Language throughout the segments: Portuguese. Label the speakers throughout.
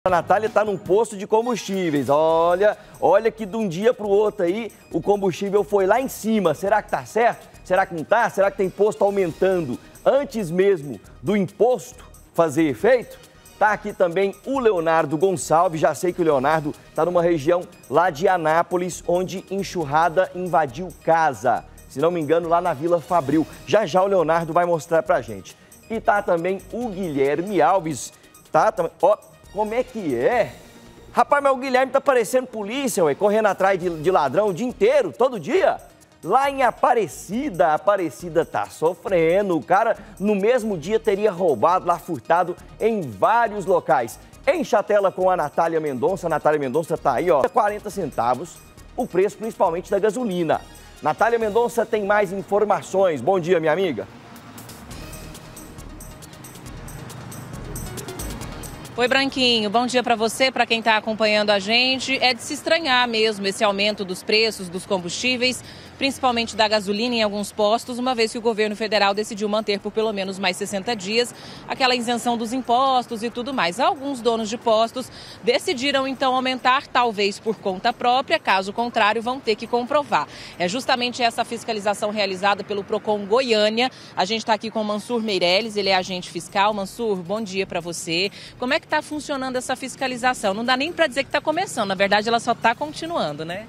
Speaker 1: A Natália está num posto de combustíveis. Olha que de um dia para o outro aí o combustível foi lá em cima. Será que tá certo? Será que não tá? Será que tem imposto aumentando antes mesmo do imposto fazer efeito? Tá aqui também o Leonardo Gonçalves. Já sei que o Leonardo está numa região lá de Anápolis, onde enxurrada invadiu casa. Se não me engano, lá na Vila Fabril. Já já o Leonardo vai mostrar pra gente. E tá também o Guilherme Alves. Tá também. Como é que é? Rapaz, mas o Guilherme tá parecendo polícia, ué, correndo atrás de ladrão o dia inteiro, todo dia. Lá em Aparecida, Aparecida tá sofrendo. O cara, no mesmo dia, teria roubado, lá furtado em vários locais. Enche a tela com a Natália Mendonça. A Natália Mendonça tá aí, ó, 40 centavos, o preço principalmente da gasolina. Natália Mendonça tem mais informações. Bom dia, minha amiga.
Speaker 2: Oi, Branquinho. Bom dia para você, para quem está acompanhando a gente. É de se estranhar mesmo esse aumento dos preços dos combustíveis, principalmente da gasolina em alguns postos, uma vez que o governo federal decidiu manter por pelo menos mais 60 dias aquela isenção dos impostos e tudo mais. Alguns donos de postos decidiram então aumentar, talvez por conta própria, caso contrário vão ter que comprovar. É justamente essa fiscalização realizada pelo Procon Goiânia. A gente está aqui com o Mansur Meirelles, ele é agente fiscal. Mansur, bom dia para você. Como é que está funcionando essa fiscalização? Não dá nem para dizer que está começando, na verdade ela só está continuando, né?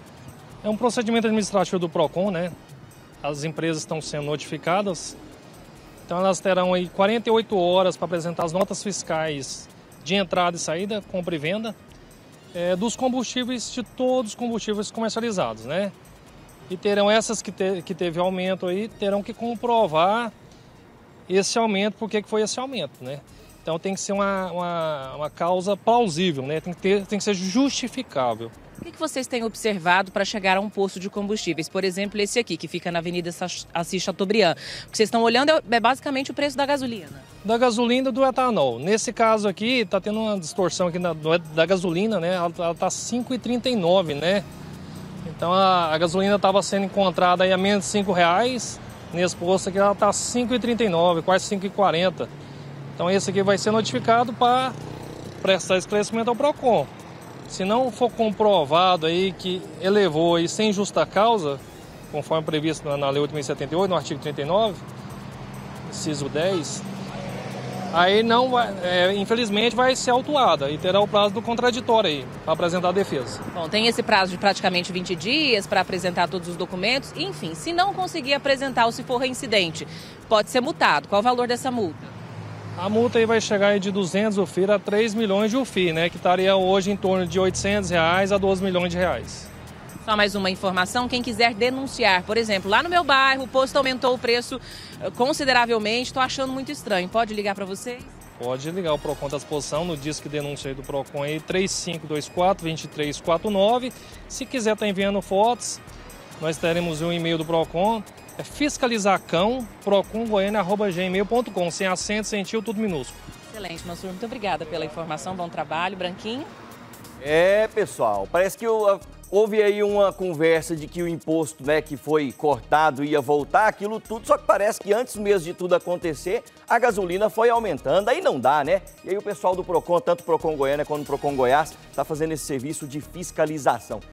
Speaker 3: É um procedimento administrativo do Procon, né? As empresas estão sendo notificadas, então elas terão aí 48 horas para apresentar as notas fiscais de entrada e saída, compra e venda, dos combustíveis, de todos os combustíveis comercializados, né? E terão essas que teve aumento aí, terão que comprovar esse aumento, por que foi esse aumento, né? Então tem que ser uma causa plausível, né? Tem que ser justificável.
Speaker 2: O que vocês têm observado para chegar a um posto de combustíveis? Por exemplo, esse aqui, que fica na Avenida Assis Chateaubriand. O que vocês estão olhando é basicamente o preço da gasolina. Da
Speaker 3: gasolina e do etanol. Nesse caso aqui, está tendo uma distorção aqui da gasolina, né? Ela está 5,39, né? Então a gasolina estava sendo encontrada aí a menos de R$5. Nesse posto aqui ela está 5,39, quase 5,40. Então esse aqui vai ser notificado para prestar esclarecimento ao Procon. Se não for comprovado aí que elevou aí sem justa causa, conforme previsto na Lei 8.078, no artigo 39, inciso 10, aí não vai, infelizmente vai ser autuada e terá o prazo do contraditório aí para apresentar a defesa.
Speaker 2: Bom, tem esse prazo de praticamente 20 dias para apresentar todos os documentos. Enfim, se não conseguir apresentar ou se for reincidente, pode ser multado. Qual o valor dessa multa?
Speaker 3: A multa aí vai chegar aí de 200 UFI a 3 milhões de UFI, né? Que estaria hoje em torno de R$800 a 12 milhões de reais.
Speaker 2: Só mais uma informação, quem quiser denunciar, por exemplo, lá no meu bairro o posto aumentou o preço consideravelmente, estou achando muito estranho. Pode ligar para vocês?
Speaker 3: Pode ligar o Procon da exposição no disco de denúncia aí do Procon aí, 3524-2349. Se quiser estar enviando fotos, nós teremos um e-mail do Procon. É fiscalizacão.procongoiania@gmail.com, sem acento, sem tio, tudo minúsculo.
Speaker 2: Excelente, Mansur. Muito obrigada pela informação. Bom trabalho, Branquinho.
Speaker 1: Pessoal, parece que houve aí uma conversa de que o imposto, né, que foi cortado ia voltar, aquilo tudo, só que parece que antes mesmo de tudo acontecer, a gasolina foi aumentando, aí não dá, né? E aí o pessoal do Procon, tanto o Procon Goiânia quanto o Procon Goiás, está fazendo esse serviço de fiscalização.